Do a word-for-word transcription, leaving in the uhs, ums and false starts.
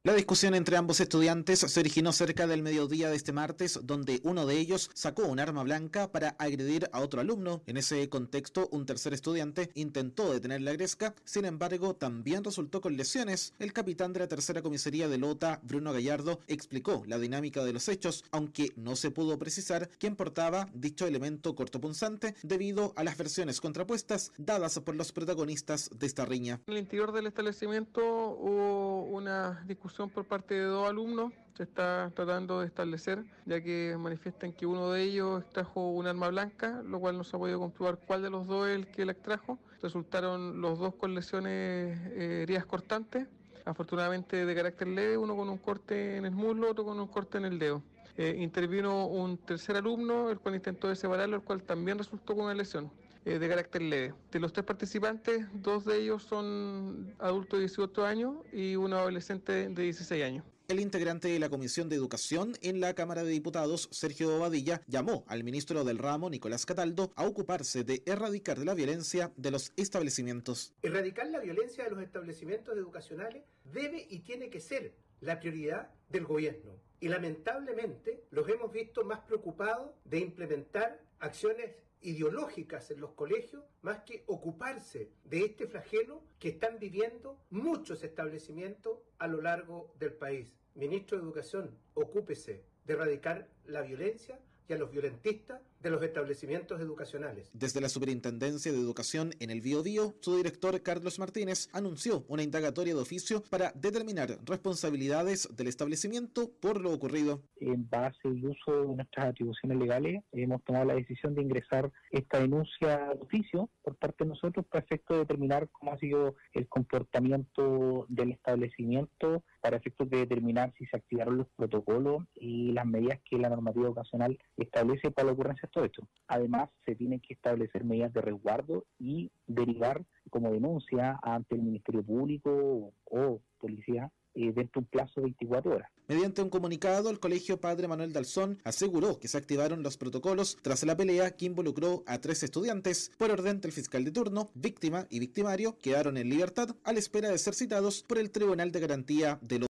La discusión entre ambos estudiantes se originó cerca del mediodía de este martes, donde uno de ellos sacó un arma blanca para agredir a otro alumno. En ese contexto, un tercer estudiante intentó detener la gresca, sin embargo, también resultó con lesiones. El capitán de la tercera comisaría de Lota, Bruno Gallardo, explicó la dinámica de los hechos, aunque no se pudo precisar quién portaba dicho elemento cortopunzante debido a las versiones contrapuestas dadas por los protagonistas de esta riña. En el interior del establecimiento hubo una discusión por parte de dos alumnos. Se está tratando de establecer, ya que manifiestan que uno de ellos extrajo un arma blanca, lo cual no se ha podido comprobar cuál de los dos es el que la extrajo. Resultaron los dos con lesiones, eh, heridas cortantes, afortunadamente de carácter leve, uno con un corte en el muslo, otro con un corte en el dedo. Eh, intervino un tercer alumno, el cual intentó separarlo, el cual también resultó con una lesión eh, de carácter leve. De los tres participantes, dos de ellos son adultos de dieciocho años y un adolescente de dieciséis años. El integrante de la Comisión de Educación en la Cámara de Diputados, Sergio Bobadilla, llamó al ministro del ramo, Nicolás Cataldo, a ocuparse de erradicar la violencia de los establecimientos. Erradicar la violencia de los establecimientos educacionales debe y tiene que ser la prioridad del gobierno. Y lamentablemente los hemos visto más preocupados de implementar acciones ideológicas en los colegios más que ocuparse de este flagelo que están viviendo muchos establecimientos a lo largo del país. Ministro de Educación, ocúpese de erradicar la violencia y a los violentistas de los establecimientos educacionales. Desde la Superintendencia de Educación en el Biobío, su director Carlos Martínez anunció una indagatoria de oficio para determinar responsabilidades del establecimiento por lo ocurrido. En base y uso de nuestras atribuciones legales, hemos tomado la decisión de ingresar esta denuncia de oficio por parte de nosotros para efecto de determinar cómo ha sido el comportamiento del establecimiento, para efectos de determinar si se activaron los protocolos y las medidas que la normativa educacional establece para la ocurrencia de todo esto. Además, se tienen que establecer medidas de resguardo y derivar como denuncia ante el Ministerio Público o, o Policía eh, dentro de un plazo de veinticuatro horas. Mediante un comunicado, el Colegio Padre Manuel Dalzón aseguró que se activaron los protocolos tras la pelea que involucró a tres estudiantes. Por orden del fiscal de turno, víctima y victimario quedaron en libertad a la espera de ser citados por el Tribunal de Garantía de los